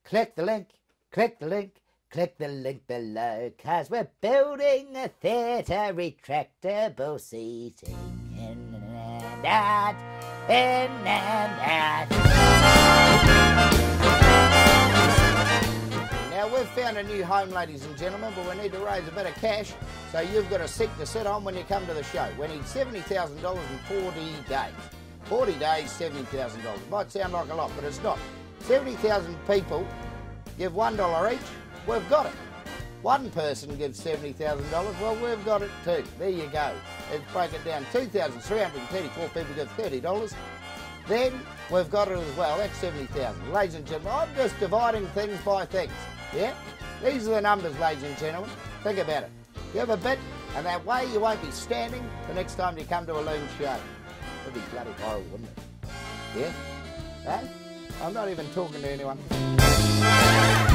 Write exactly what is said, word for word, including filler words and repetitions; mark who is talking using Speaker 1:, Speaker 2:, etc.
Speaker 1: Click the link, click the link, click the link below, cause we're building a theatre retractable seating. In and out, in and out. Now we've found a new home, ladies and gentlemen, but we need to raise a bit of cash, so you've got a seat to sit on when you come to the show. We need seventy thousand dollars in forty days. forty days, seventy thousand dollars. It might sound like a lot, but it's not. seventy thousand people give one dollar each, we've got it. One person gives seventy thousand dollars, well, we've got it too. There you go. Let's break it down. two thousand three hundred thirty-four people give thirty dollars. Then we've got it as well. That's seventy thousand. Ladies and gentlemen, I'm just dividing things by things. Yeah? These are the numbers, ladies and gentlemen. Think about it. Give a bit, and that way you won't be standing the next time you come to a loon show. It'd be bloody horrible, wouldn't it? Yeah? Hey? I'm not even talking to anyone.